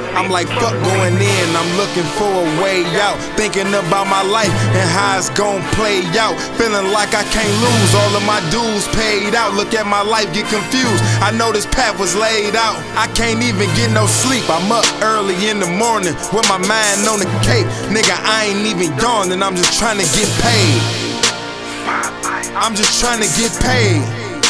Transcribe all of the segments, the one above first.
I'm like, fuck going in, I'm looking for a way out. Thinking about my life and how it's gon' play out. Feeling like I can't lose, all of my dues paid out. Look at my life, get confused, I know this path was laid out. I can't even get no sleep, I'm up early in the morning with my mind on the cake. Nigga, I ain't even gone and I'm just trying to get paid. I'm just trying to get paid.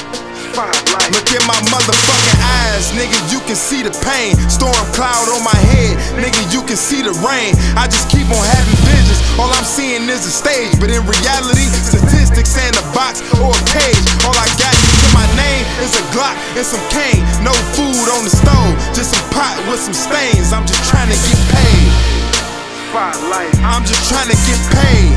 Look at my motherfucking eyes, nigga, you can see the pain. Storm cloud on my head, nigga, you can see the rain. I just keep on having visions, all I'm seeing is a stage. But in reality, statistics and a box or a cage. All I got to my name is a Glock and some cane. No food on the stove, just some pot with some stains. I'm just trying to get paid. I'm just trying to get paid.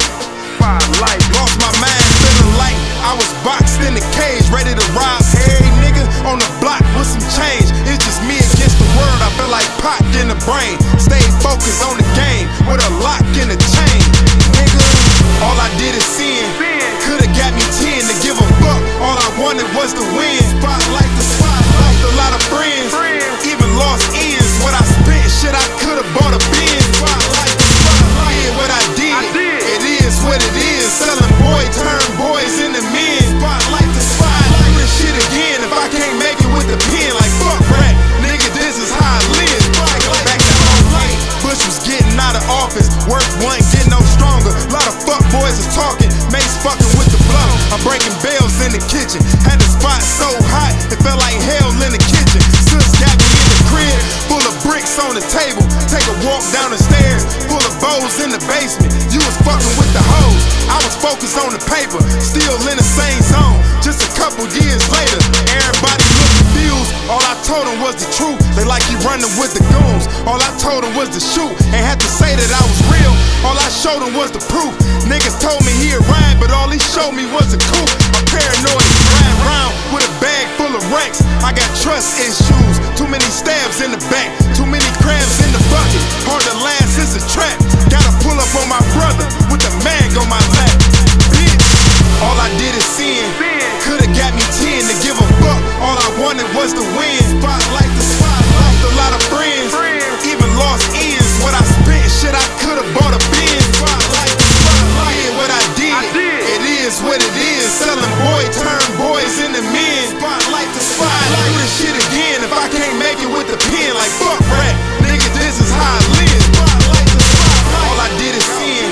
Lost my mind, feeling like I was boxed in a cage, ready to rob every nigga on the block with some change. It's just me against the world, I feel like Pac in the brain. Stay focused on the game with a lock and a chain. Nigga, all I did is sin. Could've got me 10 to give a fuck, all I wanted was to win. Spotlight the spotlight. Lost a lot of friends, even lost ends. What I spent, shit, I could've bought a Benz. Spotlight the spotlight. Did what I did, it is what it is. Selling boy, turn boys into men. Spotlight the spotlight. Do this shit again if I can't make it with the pen. Like fuck rap, nigga, this is how I live. Back to light. Bush was getting out of office, work wasn't getting no stronger. A lot of fuck boys is talking, Mace fucking with the blow. I'm breaking bells in the kitchen, had the spot so hot it felt like hell in the kitchen. Sis got me in the crib, full of bricks on the table. Take a walk down the stairs, full of bows in the basement. You was fucking with the hoes, I was focused on the paper, still in the same zone. Just a couple years later, everybody looked confused. All I told them was the truth, they like you running with the goons. All I told them was to shoot, ain't had to say that I was real. All I showed them was the proof. Niggas told me he'd ride, but all he showed me was a coupe. I'm paranoid, riding around with a bag full of racks. I got trust issues, too many stabs in the back, too many crabs in the bucket. Hard to last, it's a trap. Gotta pull up on my brother with the mag on my lap. Bitch, all I did is sin. Could've got me 10 to give a fuck, all I wanted was to win. Spotlight the spotlight. Lost a lot of friends, even lost ends. What I spent, shit, I could've bought a Benz. Spotlight the spotlight. Did what I did, it is what it is. Selling boy, turn boys into men. Spotlight the spotlight. Do this shit again if I can't make it with the pen. Like fuck rap, nigga, this is how I live. Spotlight the spotlight. All I did is sin.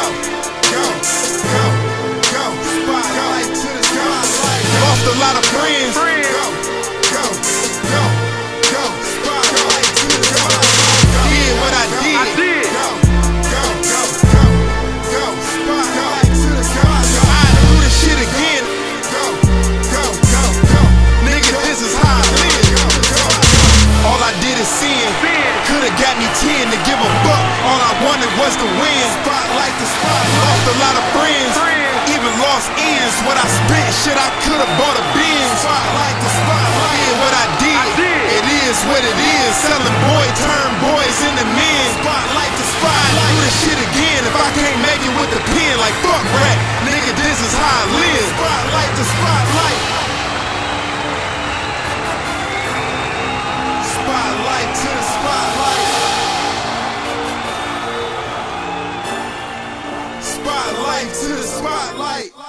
Go, spotlight to the spotlight. Lost a lot of friends. Go, spotlight to the spotlight. Did what I did. Go, spotlight to the spotlight. I do this shit again. Go, nigga, this is how I live. All I did is sin. Could've got me 10 to give a fuck, all I wanted was to win. Spotlight the spotlight. Lost a lot of friends, even lost ends. What I spent, shit, I could've bought a Benz. Spotlight the spotlight. Did what I did, it is what it is. Selling boy, turn boys into men. Spotlight the spotlight. Do this shit again if I can't make it with the pen. Like fuck rap, nigga, this is how I live. Spotlight the spotlight. Spotlight to the spotlight. Spotlight to the spotlight.